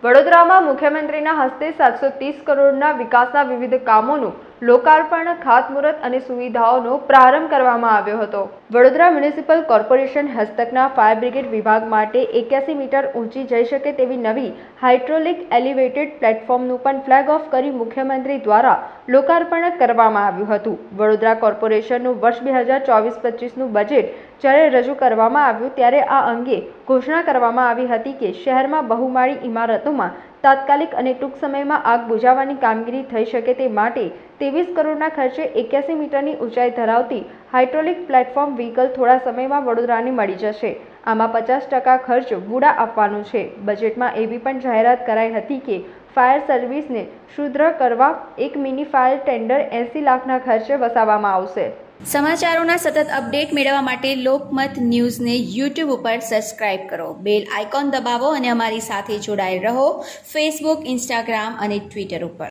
વડોદરામાં મુખ્યમંત્રીના હસ્તે 730 કરોડના વિકાસના વિવિધ કામોનું લોકાર્પણ, ખાતમુહૂર્ત અને સુવિધાઓનો પ્રારંભ કરવામાં આવ્યો હતો। વડોદરા મ્યુનિસિપલ કોર્પોરેશન હસ્તકના ફાયર બ્રિગેડ વિભાગ માટે 81 મીટર ઊંચી જઈ શકે તેવી નવી હાઇડ્રોલિક એલિવેટેડ પ્લેટફોર્મનું પણ ફ્લેગ ઓફ કરી મુખ્યમંત્રી દ્વારા લોકાર્પણ કરવામાં આવ્યું હતું। વડોદરા કોર્પોરેશનનું વર્ષ 2024-25નું બજેટ જ્યારે રજૂ કરવામાં આવ્યું ત્યારે આ અંગે ઘોષણા કરવામાં આવી હતી કે શહેરમાં બહુમાળી ઇમારતોમાં તાત્કાલિક અને ટૂંક સમયમાં આગ બુઝાવવાની કામગીરી થઈ શકે તે માટે 23 કરોડના ખર્ચે 81 મીટરની ઊંચાઈ ધરાવતી હાઇડ્રોલિક પ્લેટફોર્મ વ્હીકલ થોડા સમયમાં વડોદરાને મળી જશે। આમાં 50% ખર્ચ વુડા આપવાનું છે। બજેટમાં એવી પણ જાહેરાત કરાઈ હતી કે ફાયર સર્વિસને સુદૃઢ કરવા એક મિની ફાયર ટેન્ડર 80 લાખના ખર્ચે વસાવવામાં આવશે। સમાચારોના સતત અપડેટ મેળવવા માટે લોકમત ન્યૂઝને YouTube ઉપર સબસ્ક્રાઇબ કરો, બેલ આઇકોન દબાવો અને અમારી સાથે જોડાયેલ રહો ફેસબુક, ઇન્સ્ટાગ્રામ અને ટ્વિટર ઉપર।